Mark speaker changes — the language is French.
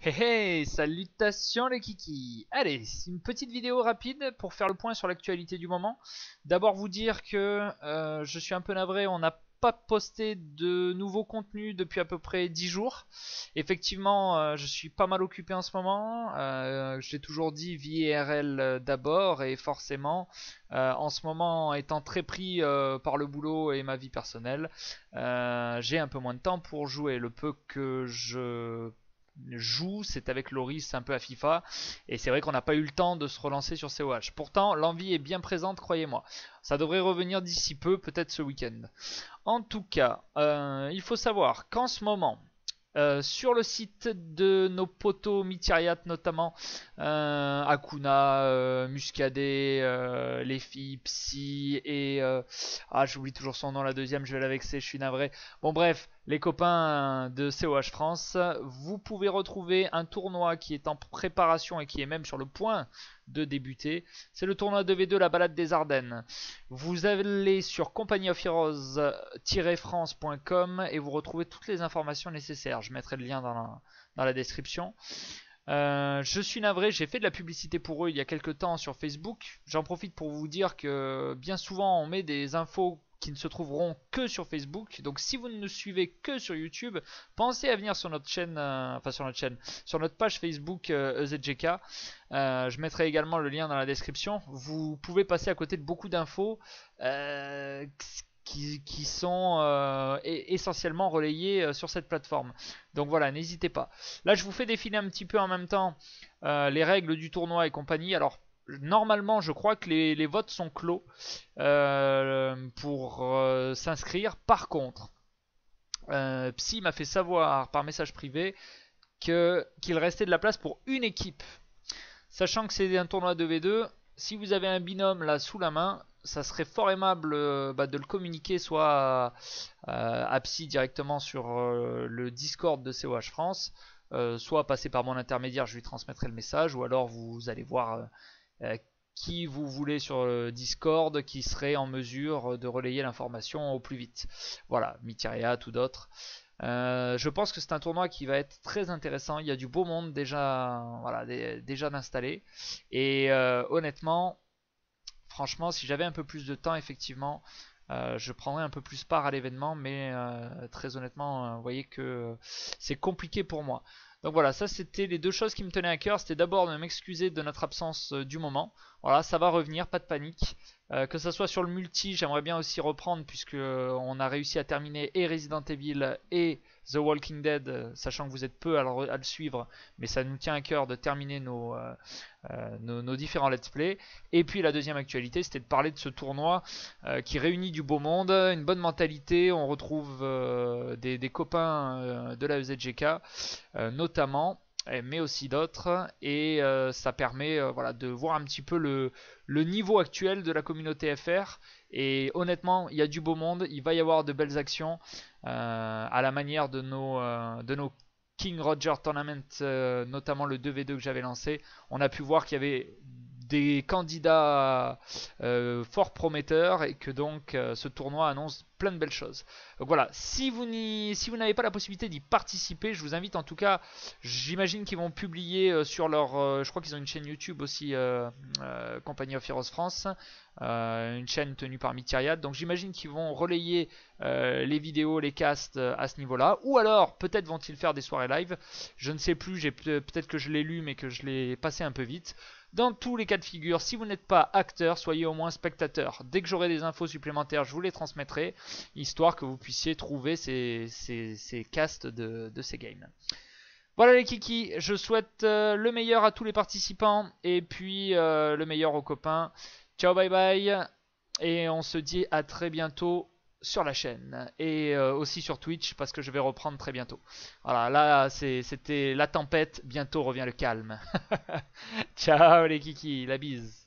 Speaker 1: Hey hey, salutations les kikis. Allez, c'est une petite vidéo rapide pour faire le point sur l'actualité du moment. D'abord vous dire que je suis un peu navré, on n'a pas posté de nouveaux contenus depuis à peu près 10 jours. Effectivement, je suis pas mal occupé en ce moment. Je l'ai toujours dit, vie IRL d'abord et forcément, en ce moment étant très pris par le boulot et ma vie personnelle, j'ai un peu moins de temps pour jouer. Le peu que je joue, c'est avec Loris un peu à FIFA. Et c'est vrai qu'on n'a pas eu le temps de se relancer sur COH. Pourtant, l'envie est bien présente, croyez-moi. Ça devrait revenir d'ici peu, peut-être ce week-end. En tout cas, il faut savoir qu'en ce moment, sur le site de nos potos Mythiriat notamment, Akuna, Muscadet, les filles, Psy et j'oublie toujours son nom la deuxième, je vais la vexer, je suis navré. Bon bref, les copains de COH France, vous pouvez retrouver un tournoi qui est en préparation et qui est même sur le point de débuter. C'est le tournoi 2v2 La Balade des Ardennes. Vous allez sur compagnieofheroes-france.com et vous retrouvez toutes les informations nécessaires. Je mettrai le lien dans la description. Je suis navré, j'ai fait de la publicité pour eux il y a quelques temps sur Facebook. J'en profite pour vous dire que bien souvent on met des infos qui ne se trouveront que sur Facebook. Donc si vous ne nous suivez que sur YouTube, pensez à venir sur notre chaîne, sur notre page Facebook EZGK. Je mettrai également le lien dans la description. Vous pouvez passer à côté de beaucoup d'infos qui sont essentiellement relayées sur cette plateforme. Donc voilà, n'hésitez pas. Là, je vous fais défiler un petit peu en même temps les règles du tournoi et compagnie. Alors, normalement, je crois que les votes sont clos pour s'inscrire. Par contre, Psy m'a fait savoir par message privé qu'il restait de la place pour une équipe. Sachant que c'est un tournoi 2v2, si vous avez un binôme là sous la main, ça serait fort aimable de le communiquer soit à Psy directement sur le Discord de COH France, soit passer par mon intermédiaire, je lui transmettrai le message, ou alors vous allez voir qui vous voulez sur le Discord qui serait en mesure de relayer l'information au plus vite. Voilà, Mythiriat ou d'autres. Je pense que c'est un tournoi qui va être très intéressant. Il y a du beau monde déjà, voilà, déjà d'installer. Et honnêtement, franchement, si j'avais un peu plus de temps, effectivement, je prendrais un peu plus part à l'événement. Mais très honnêtement, vous voyez que c'est compliqué pour moi. Donc voilà, ça c'était les deux choses qui me tenaient à cœur. C'était d'abord de m'excuser de notre absence du moment. Voilà, ça va revenir, pas de panique. Que ça soit sur le multi, j'aimerais bien aussi reprendre puisque on a réussi à terminer et Resident Evil et The Walking Dead, sachant que vous êtes peu à le suivre, mais ça nous tient à cœur de terminer nos différents let's play. Et puis la deuxième actualité, c'était de parler de ce tournoi qui réunit du beau monde, une bonne mentalité. On retrouve des copains de la EZGK, notamment, mais aussi d'autres, et ça permet voilà, de voir un petit peu le niveau actuel de la communauté FR. Et honnêtement, il y a du beau monde, il va y avoir de belles actions à la manière de nos King Roger Tournament, notamment le 2v2 que j'avais lancé. On a pu voir qu'il y avait des candidats fort prometteurs et que donc ce tournoi annonce plein de belles choses. Donc voilà, si vous n'avez pas la possibilité d'y participer, je vous invite en tout cas, j'imagine qu'ils vont publier sur leur, je crois qu'ils ont une chaîne YouTube aussi, Compagnie of Heroes France, une chaîne tenue par Mythiriat, donc j'imagine qu'ils vont relayer les vidéos, les casts à ce niveau-là, ou alors peut-être vont-ils faire des soirées live, je ne sais plus, peut-être que je l'ai lu mais que je l'ai passé un peu vite. Dans tous les cas de figure, si vous n'êtes pas acteur, soyez au moins spectateur. Dès que j'aurai des infos supplémentaires, je vous les transmettrai, histoire que vous puissiez trouver ces casts de ces games. Voilà les kikis, je souhaite le meilleur à tous les participants et puis le meilleur aux copains. Ciao, bye bye, et on se dit à très bientôt sur la chaîne et aussi sur Twitch parce que je vais reprendre très bientôt. Voilà, là c'était la tempête, bientôt revient le calme. Ciao les kikis, la bise.